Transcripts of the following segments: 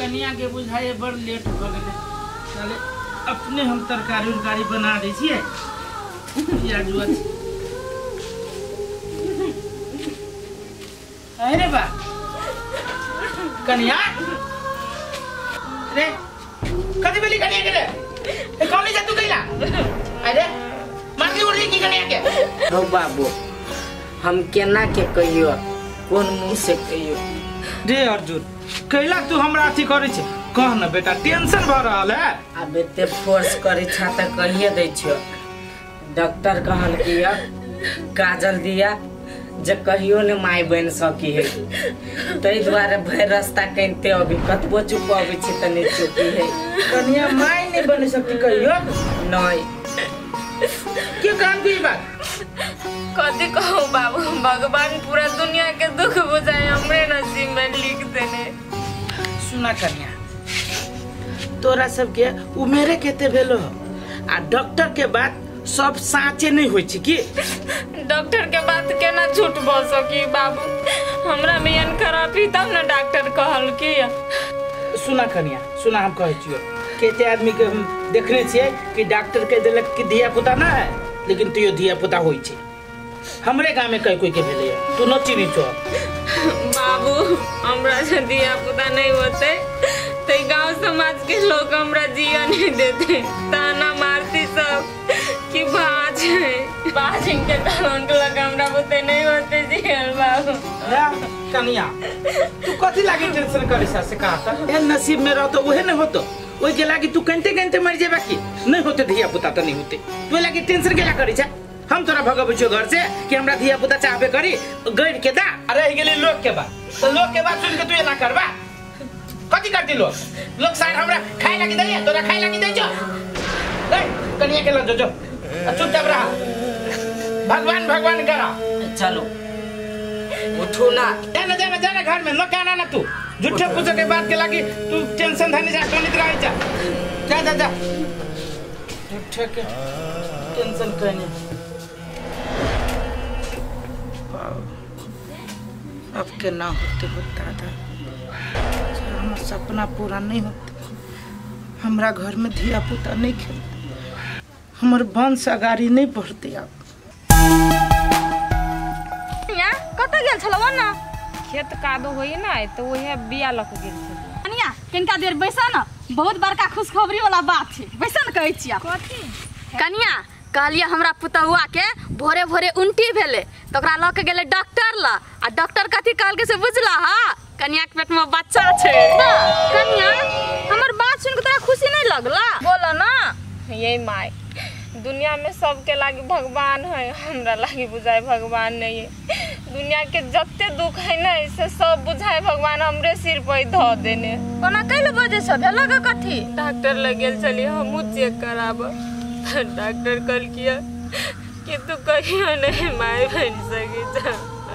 कन्या के बुझाए बड़ लेट हो गए चले अपने हम तरकारी उरकारी बना दी छिए या जुआ अरे बा कन्या रे कदी बेली कन्या के रे ए कौन ले जा तू कइला अरे मारती उड़ी की कन्या के हो बाबू हम केना के कहियो कौन मुंह से कहियो रे अर्जुन कैला तू हमरा अथी करे छे कह न बेटा टेंशन भ रहल है अब एते फोर्स करे छा त कहिए दै छियो डॉक्टर कहल किया काजल दिया जे कहियो ने माय बन सकी है तै द्वारा भय रास्ता कनते अभी कतबो चुप आबै छी त नै चुपी है कन्या माय नहीं बन सकती कहियो नहीं के काम की बात कथी कहूँ बाबू भगवान पूरा दुनिया के दुख बुझाए हमरे नसीब में लिख देने सुना कन्या तोरा सब के उमेरे केते भेलो आ डॉक्टर के बात सब साचे नहीं होई छी की डॉक्टर के बात केना झूठ बोल सकी बाबू हमरा में यन खराबी तब ना डॉक्टर कहल की सुना कन्या सुना हम कहै छियो केते आदमी के हम देखने छिए कि डॉक्टर के देलक कि धिया पुता ना है लेकिन तुयो धिया पुता होई छी हमरे गांव में कोई के भेले तू न चिनी छो बाबू हमरा से धिया पुता नहीं होते तो गांव समाज के लोग हमरा जिया नहीं देते ताना मारती सब कि बाज है बाज इनके कलंक लगा हमरा बुते नहीं होते जियल बाबू कन्या तू कथी लागी टेंशन करे से कहा था ए नसीब में रह तो ओहे न होतो ओइ के लागी तू कंते कंते मर जेबा की नहीं होते धिया पुता तो नहीं होते तू लागी टेंशन केला करी छ हम तोरा भगबै छियो घर से कि हमरा धिया पुता चाहबे करी गैर के दा अरे ही गेली लोग के बात तो लोग के बात सुन के तू एना करबा कथी करती लोग साइड हमरा खाए लागी दे तोरा खाए लागी दे जो ए कन्या के ल जो चुपचाप रहा भगवान भगवान करा चलो उठो ना जाना घर में न कहना ना तू झूठे पूछे के बात के लागी तू टेंशन धनी जा कनित रह जा जा झूठे के टेंशन कहनी अब के ना होते बता दा हमारा सपना पूरा नहीं होता हमरा घर में धिया पुता नहीं खेलते हमर वंश अगाड़ी नहीं बढ़ते अब या कत गेल छलवा ना खेत कादो होई ना तो ओहे बिया लक गेल छल कनिया किनका देर बैसा ना बहुत बड़का खुशखबरी वाला बात है बैसा न कहै छिया कथी कनिया कहलिए हमरा पुतहुआ के भोरे भोरे उल्टी भेले तो ओकरा ल के गेले डॉक्टर ला आ डॉक्टर कथी कहल के से बुझला हा कनिया के पेट में बच्चा छे कन्या हमर बात सुन के तोरा खुशी नहीं लगला बोलो ना ये माय दुनिया में सबके लागी भगवान है हमरा लागी बुझाए भगवान नहीं है दुनिया के जत्ते दुख है ना से सब बुझाए भगवान हमरे सिर पे ध देने ओना कैले बजे से भेला का कथी डॉक्टर लग गेल चली हमहू चेक कराब डॉक्टर कल किया कि तू कहियो नहीं माय बन सकी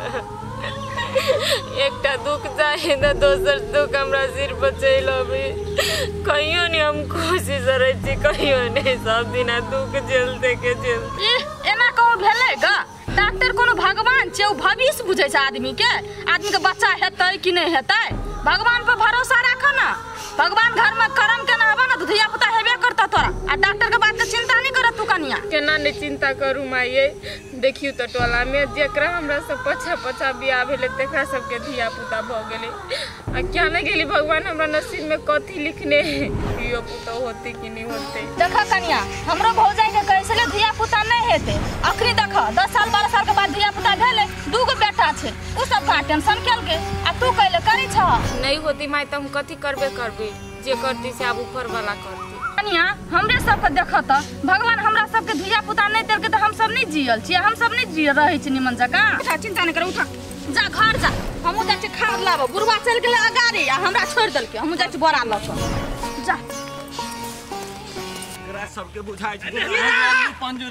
एकटा दुख जाए तो दोसर दुख हमरा सिर पर चल अबे कहियो नहीं हम खुशी से रह छी कहियो नहीं सब दिन दुख झेलते के झेलते एना कहू भेले ग डॉक्टर कोनो भगवान छै भविष्य बुझै छै आदमी के बच्चा हेतै कि नहीं हेतै भगवान पर भरोसा राख ना भगवान घर में कर्म केना हबा ना धिया पुता हेबे करता तोरा आ डॉक्टर के बात के चिंता नहीं करत तू कनिया केना नहीं चिंता करू माये देखियो तो टोला में जेकरा हमरा सब पछा बियाह भेले तेकरा सब के धिया पुता भ गेले आ क्या नहीं गेली भगवान हमरा नसीब में कथी लिखने है यो पुता होते कि नहीं होते देखा कनिया हमरो भौजाई के कैसे धिया पुता नहीं हेते अखरी देख 10 साल 12 साल के बाद धिया पुता भेले दूगो बेटा छे उ सब का टेंशन केल के आ तू कैले करी छ नहीं होती माय त हम कथी करबे जे करती से अब ऊपर वाला करती कनिया हमरे सब के देखत भगवान हमरा सब के धिया पुता नहीं देल के त हम सब नहीं जियल छी हम सब नहीं जी रहे छी निमन जगह चिंता नहीं कर उठ जा घर जा हमहू जा छी खाद लाबो बुढ़वा चल गेले अगाड़ी आ हमरा छोड़ देल के हमहू जा छी बोरा ल जा एकरा सबके बुझाई छै पंजू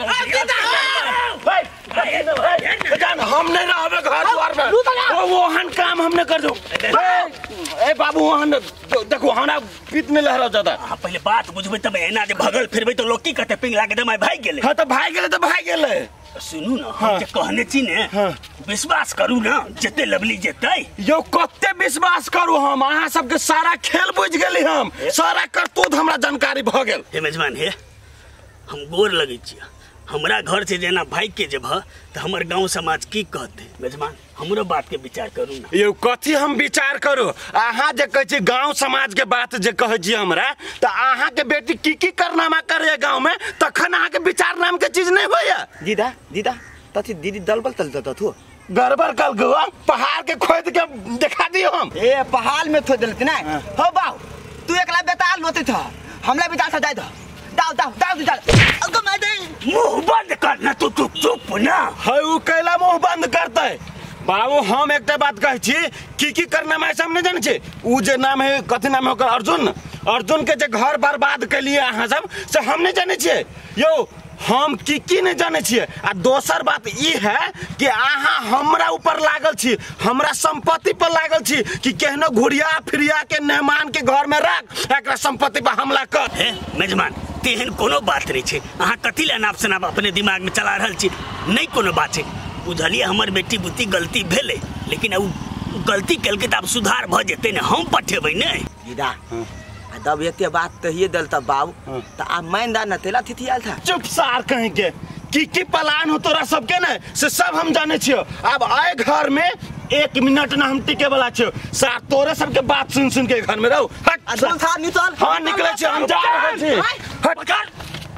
हम नहीं रहबे घर द्वार में ओहन काम हम नहीं कर दो ए बाबू ओहन देखो हमरा पीत में लहरा जाता पहले बात बुझबे तब एना जे भगल फिरबे तो लोग की कहते पिंग लागे दमाई भाग गेले हां तो भाग गेले सुनू ना हम जे कहने छी ने विश्वास करू ना जते लवली जेतै यो कते विश्वास करू हम अहाँ सबके सारा खेल बुझ गेली हम सारा करतूत हमरा जानकारी भ गेल हे मेजबान हे हम गोर लगै छी हमरा घर से जेना भाई के जब तो हमर गांव समाज की कहते मेजबान हमरो बात के विचार करू ना यो कथी हम विचार करू अहाँ जे कहै छी गांव समाज के बात जे कहै छी हमरा त अहाँ के बेटी की करनामा करे गांव में तखन अहाँ के विचार नाम के चीज नहीं होया दीदा तथी दीदी दलबल तल तथु गड़बड़ कल गो पहाड़ के खोद के दिखा दियो हम ए पहाड़ में थो देलती ना हो बाऊ तू एकला बेताल लोते था हमला भी जाता जाय दो दाव अगो मैं दे मुंह बंद कर ना तू चुप ना है उ कैला मुंह बंद करतै बाबू हम एकटा बात कहै छी की करना में हम नहीं जाने छी उ जे नाम है कथि नाम है अर्जुन के जे घर बर्बाद कैलिए अहाँ सब से हम नहीं जाने छिए यो हम की नहीं जाने छिए आ दोसर बात ई है कि अहाँ हमरा ऊपर लागल छी हमरा संपत्ति पर लागल छी कि केहनो घुड़िया फिरिया के मेहमान के घर में रख एकरा संपत्ति पर हमला कर हे मेजबान तेहन कोनो बात नहीं छे अहाँ कथि ले नाप सनाप अपने दिमाग में चला रहल छी नहीं कोनो बात छे बुझलिए हमर बेटी बुती गलती भेले लेकिन अब गलती कल के अब सुधार भ जेते ने हम पठेबै ने दीदा दब एते बात कहिए देल तब बाबू त आ मैंदा न तेला थिथियाल था चुप सार कहीं के की प्लान हो तोरा सबके ने से सब हम जाने छियो अब आए घर में 1 मिनट ना हम टिके वाला छियो सार तोरे सबके बात सुन के घर में रहो हट था निकल हां निकले छी हम जा रहल छी हट पकड़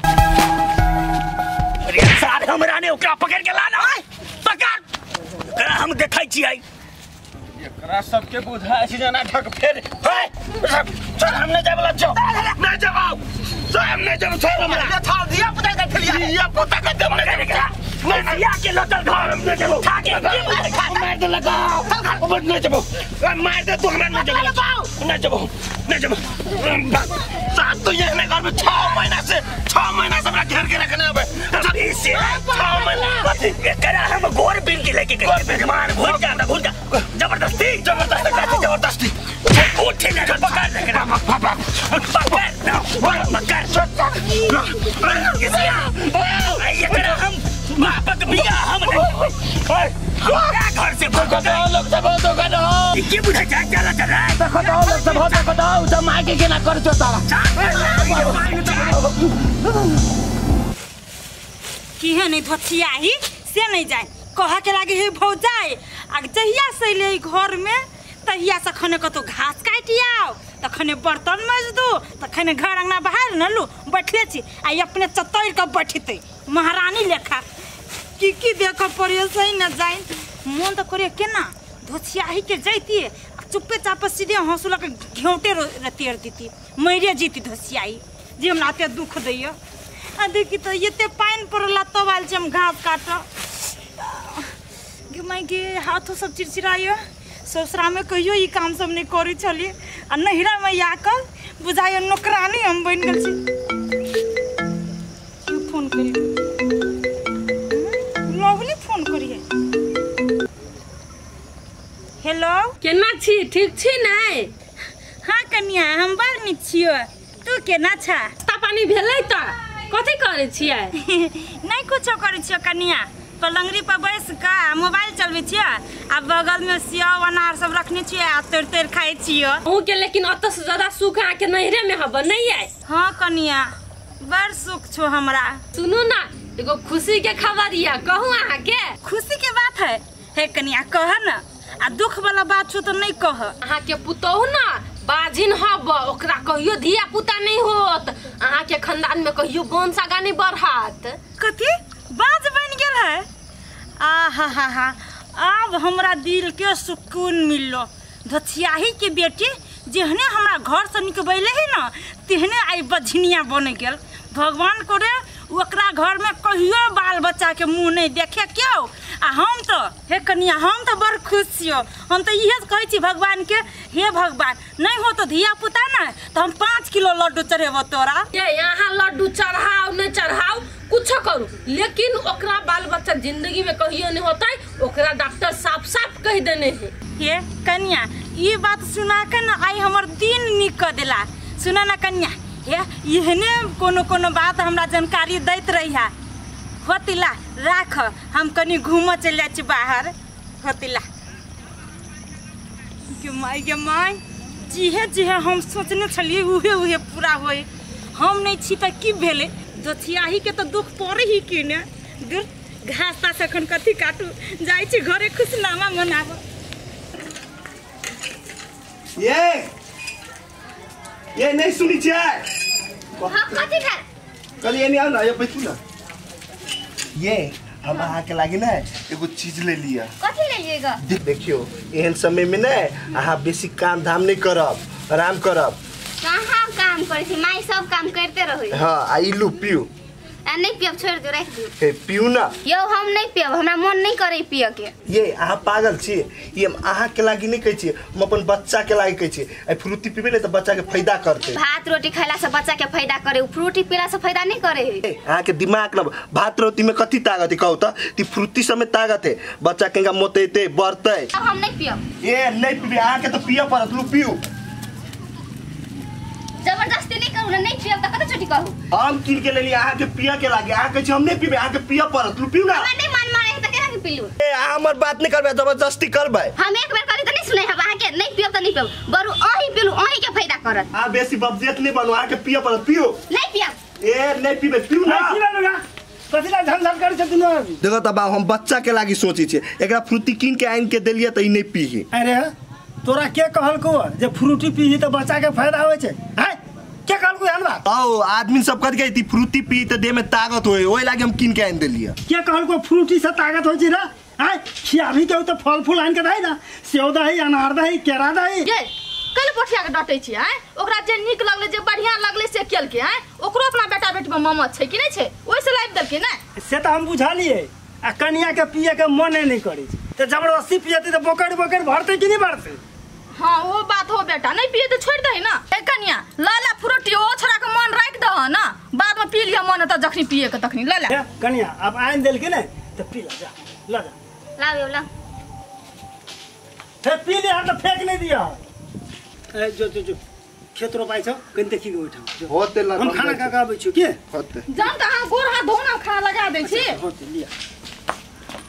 अरे सार हमरा ने ओकरा पकड़ के लाना पकड़ एकरा हम देखै छी आई एकरा सबके बुझाय छी जना ठक फेर चल हम नहीं जाबला छो नहीं जाबो हम नहीं जाबो छोड़ हमरा था दिया पता कर थलिया ये पता कर दे नहीं या के लोटल घर में जाबो खा के मार दे लगाओ मत नहीं जाबो मार दे तू हमरा नहीं जाबो साथ तो ये घर में 6 महीना से हमरा घेर के रखने अब इसे 6 महीना एकरा हम गोर बिन के लेके गए मेहमान भूल जा जबरदस्ती उठे ना पकड़ लेना एकरा हम बापक बिया हम घर से लोग सब तो करो की बुझा चला बताओ जब मार के केना कर छो तारा की है नहीं धोथियाही से नहीं जाए कह के लागे हे भौजाई आ जहिया से ले घर में तहिया से खने कतो घास काटि आओ तखने बर्तन मज दो तखने घर अंगना बाहर न लू बैठले छी आ अपने चतैर के बैठते महारानी लेखा की देख पड़ियो सही न जाए मन तो करे केना धोथियाही के जैती चुप्पे चापे सीधे हंसुला के घेउटे रतियर दीती मरे जीती धोथियाही जे हमरा ते दुख दैया आ देखी तो ये पानी पड़ला तब आल हम घास काट मैं के हाथों सब चिड़चिड़ाइयो ससुरा में कहियो ई काम सब नहीं करी चलिए आ नहिरा में आकर बुझाइयो नौकरानी हम बन गेल छी फोन करी लवली फोन करिए हेलो केना छी ठीक छी नै हाँ कन्या हम बड़ नीक छियो तू केना छा ता पानी भेलै त कथि करे छियै नहीं कुछो करे छियो कन्या पलंगरी पर बैस का मोबाइल चलबे छियै आ बगल में सेव अनार सब रखने छियै आ तोड़ खाइ छियै ओ के लेकिन अत से ज्यादा सुख आ के नहिरे में हब नहीं है हां कन्या बड़ सुख छो हमरा सुनू ना एगो खुशी के खबर या कहूं आहा के खुशी के बात है हे कन्या कह ना आ दुख वाला बात छो तो नहीं कह आहा के पुतोहु ना बाजिन हब ओकरा कहियो धिया पुता नहीं होत आहा के खानदान में कहियो वंश आगा नहीं बढ़त कथी बाज बन गेल है आहा अब हमरा दिल के सुकून मिललो धोथियाही के बेटी जेहने हमरा घर से निकबैले है ना तेहने आई बझनिया बन गेल भगवान करे ओकरा घर में कहियो बाल बच्चा के मुंह नहीं देखे क्यों आ हम तो हे कन्या हम तो बड़ खुश छियो हम तो इहे कहै छी भगवान के हे भगवान नहीं हो तो धिया पुता ना तो हम 5 किलो लड्डू चढ़ेबो तोरा ये यहाँ लड्डू चढ़ाओ नहीं चढ़ाओ कुछ करू लेकिन ओकरा बाल बच्चा जिंदगी में कहियो नहीं होता है ओकरा डॉक्टर साफ साफ कह देने है हे कन्या ये बात सुना के ना आई हमर दिन निक कर देला सुना ना कन्या हे इहने कोनो बात हमरा जानकारी दैत रही है होतिला राख हम कनी घूम चल जाए बाहर होतिला के माय जिहे हम सोचने छलिए उहे पूरा होए हम नहीं छी त की भेले दोथियाही के तो दुख पड़े ही कि ने दूर घास तास एखन कथी काटू जाई छी घरे खुशनामा मनाब ये नहीं सुनी छे हां कथी खा कल ये नहीं आ ना ये बैठू ना ये हम अहाँ के लागी ना एगो चीज ले लिया कथी ले लिएगा देखियो एहन समय में ना अहाँ बेसी काम धाम नहीं करब आराम करब कहाँ काम करे छी माई सब काम करते रही हां आई लू पियो नहीं पियब छोड़ दो रख दो ए पियो ना यो हम नहीं पियब हमरा मन नहीं करे पिय के ये अहाँ पागल छी ये हम अहाँ के लागी नहीं कहै छी हम अपन बच्चा के लागी कहै छी ए फ्रूटी पीबे ने त बच्चा के फायदा करते भात रोटी खाइला से बच्चा के फायदा करे फ्रूटी पीला से फायदा नहीं करे है अहाँ के दिमाग न भात रोटी में कथी ताकत है कहू त ती फ्रूटी सब में ताकत है बच्चा केगा मोतेते बढ़ते अब हम नहीं पियब ए नहीं पीबे अहाँ के तो पियो पड़त लू पियो जबरदस्ती नहीं करू नहीं पियब त कत चोटी कहू हम किन के लेली अहाँ के पिया के लागे अहाँ कहै छी हम नहीं पीबे अहाँ के पिया पड़त लू पियो ना हमरा नहीं मन मारे त केना के पीलू ए अहाँ हमर बात नहीं करबे जबरदस्ती करबे हम एक बेर करी त नहीं सुनै हब अहाँ के नहीं पियब त नहीं पियब बरु अही पीलू अही के फायदा करत आ बेसी बबजेत नहीं बनो अहाँ के पिया पड़त पियो नहीं पियब ए नहीं पीबे पियो ना कथिला झंझट करै छ दुनो देखो तब हम बच्चा के लागी सोची छे एकरा फ्रूटी किन के आइन के देलिए त ई नहीं पीही अरे तोरा के कहलको जे फ्रूटी पीही त बच्चा के फायदा होय छै हैं के कहलको हलवा आओ आदमी सब कह गई थी फ्रूटी पी त देह में ताकत होए ओइ लागी हम किन के आइन देलिए के कहलको फ्रूटी से ताकत होय छै रे हैं खियाभी के त फल फूल आइन के दई ना सेव दही अनार दही केरा दही ये कल पोठिया के डटै छी हैं ओकरा जे नीक लगले जे बढ़िया लगले से केल के हैं ओकरो अपना बेटा बेटी में ममत छै कि नहीं छै ओइ से लाइव देल के ना से त हम बुझालिए आ कनिया के पिए के मन नहीं करै छै त जबरदस्ती पियते त बोकड़ भरते कि नहीं भरते हाँ वो बात हो बेटा नहीं पिए तो छोड़ दही ना ए कनिया लाला फ्रूटी ओ छोरा के मन राख दह ना बाद में पी लिया मन त जखनी पिए के तखनी लाला कनिया अब आइन देल के नहीं तो पी ला जा लाओ ला फिर पी लिया तो फेंक नहीं दिया ए जो खेत रोपाई छ कनि देखि के बैठा होते ला हम खाना का आबै छु के होते जान त हां गोर हाथ धोना खाना लगा दै छी होते लिया